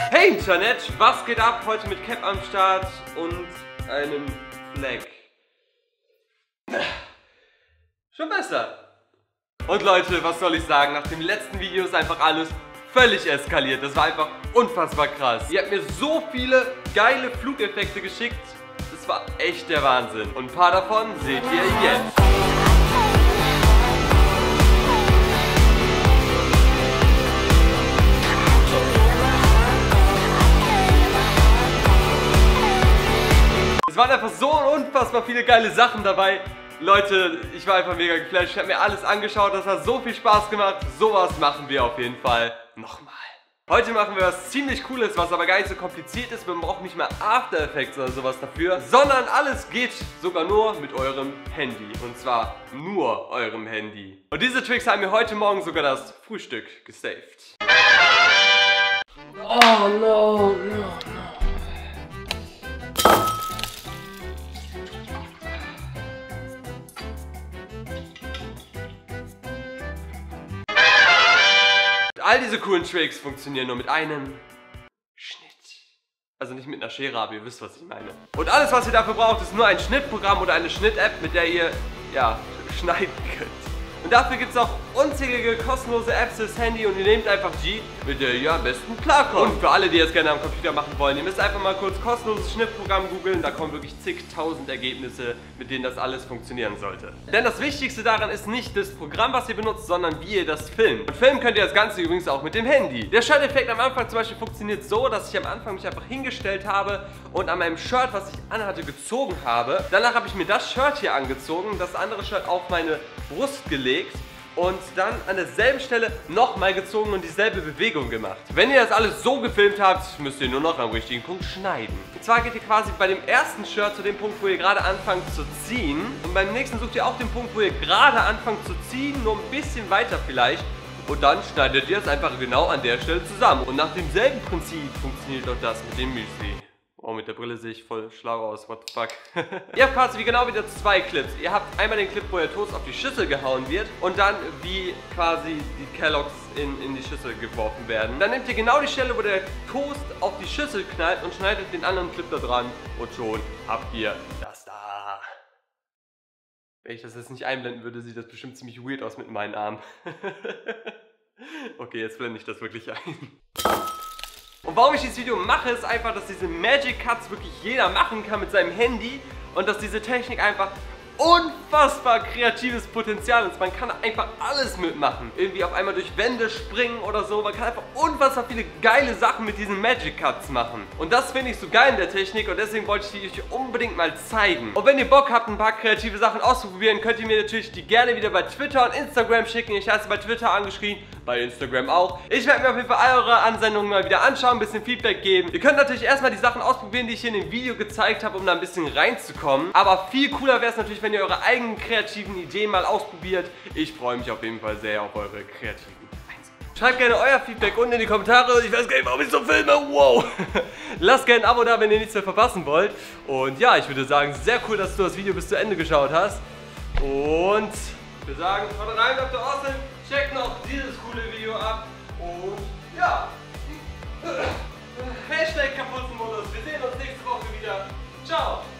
Hey Internet, was geht ab? Heute mit Cap am Start und einem Fleck. Schon besser. Und Leute, was soll ich sagen? Nach dem letzten Video ist einfach alles völlig eskaliert. Das war einfach unfassbar krass. Ihr habt mir so viele geile Flugeffekte geschickt. Das war echt der Wahnsinn. Und ein paar davon seht ihr jetzt. Es waren einfach so unfassbar viele geile Sachen dabei. Leute, ich war einfach mega geflasht. Ich habe mir alles angeschaut. Das hat so viel Spaß gemacht. Sowas machen wir auf jeden Fall nochmal. Heute machen wir was ziemlich Cooles, was aber gar nicht so kompliziert ist. Man braucht nicht mal After Effects oder sowas dafür, sondern alles geht sogar nur mit eurem Handy. Und zwar nur eurem Handy. Und diese Tricks haben mir heute Morgen sogar das Frühstück gesaved. Oh no, no. All diese coolen Tricks funktionieren nur mit einem Schnitt. Also nicht mit einer Schere, aber ihr wisst, was ich meine. Und alles, was ihr dafür braucht, ist nur ein Schnittprogramm oder eine Schnitt-App, mit der ihr, ja, schneiden könnt. Und dafür gibt es auch unzählige kostenlose Apps fürs Handy und ihr nehmt einfach die, mit der ihr am besten klarkommt. Und für alle, die es gerne am Computer machen wollen, ihr müsst einfach mal kurz kostenloses Schnittprogramm googeln, da kommen wirklich zigtausend Ergebnisse, mit denen das alles funktionieren sollte. Denn das Wichtigste daran ist nicht das Programm, was ihr benutzt, sondern wie ihr das filmt. Und filmen könnt ihr das Ganze übrigens auch mit dem Handy. Der Shirt-Effekt am Anfang zum Beispiel funktioniert so, dass ich am Anfang mich einfach hingestellt habe und an meinem Shirt, was ich anhatte, gezogen habe. Danach habe ich mir das Shirt hier angezogen, das andere Shirt auf meine Brust gelegt und dann an derselben Stelle nochmal gezogen und dieselbe Bewegung gemacht. Wenn ihr das alles so gefilmt habt, müsst ihr nur noch am richtigen Punkt schneiden. Und zwar geht ihr quasi bei dem ersten Shirt zu dem Punkt, wo ihr gerade anfangt zu ziehen. Und beim nächsten sucht ihr auch den Punkt, wo ihr gerade anfangt zu ziehen, nur ein bisschen weiter vielleicht. Und dann schneidet ihr es einfach genau an der Stelle zusammen. Und nach demselben Prinzip funktioniert auch das mit dem Müsli. Oh, mit der Brille sehe ich voll schlau aus, what the fuck. Ihr habt quasi genau wieder zwei Clips. Ihr habt einmal den Clip, wo der Toast auf die Schüssel gehauen wird und dann wie quasi die Kelloggs in die Schüssel geworfen werden. Dann nehmt ihr genau die Stelle, wo der Toast auf die Schüssel knallt und schneidet den anderen Clip da dran und schon habt ihr das da. Wenn ich das jetzt nicht einblenden würde, sieht das bestimmt ziemlich weird aus mit meinen Armen. Okay, jetzt blende ich das wirklich ein. Und warum ich dieses Video mache, ist einfach, dass diese Magic Cuts wirklich jeder machen kann mit seinem Handy und dass diese Technik einfach unfassbar kreatives Potenzial ist. Man kann einfach alles mitmachen. Irgendwie auf einmal durch Wände springen oder so. Man kann einfach unfassbar viele geile Sachen mit diesen Magic Cuts machen. Und das finde ich so geil in der Technik und deswegen wollte ich die euch unbedingt mal zeigen. Und wenn ihr Bock habt, ein paar kreative Sachen auszuprobieren, könnt ihr mir natürlich die gerne wieder bei Twitter und Instagram schicken. Ich heiße bei Twitter angeschrien, bei Instagram auch. Ich werde mir auf jeden Fall eure Ansendungen mal wieder anschauen, ein bisschen Feedback geben. Ihr könnt natürlich erstmal die Sachen ausprobieren, die ich hier in dem Video gezeigt habe, um da ein bisschen reinzukommen. Aber viel cooler wäre es natürlich, wenn ihr eure eigenen kreativen Ideen mal ausprobiert. Ich freue mich auf jeden Fall sehr auf eure kreativen Einsendungen. Schreibt gerne euer Feedback unten in die Kommentare. Ich weiß gar nicht, warum ich so filme. Wow. Lasst gerne ein Abo da, wenn ihr nichts mehr verpassen wollt. Und ja, ich würde sagen, sehr cool, dass du das Video bis zu Ende geschaut hast. Und ich würde sagen, haut rein, Dr. Austin. Checkt noch dieses coole Video ab. Und ja. Hashtag Kapuzenmodus. Wir sehen uns nächste Woche wieder. Ciao.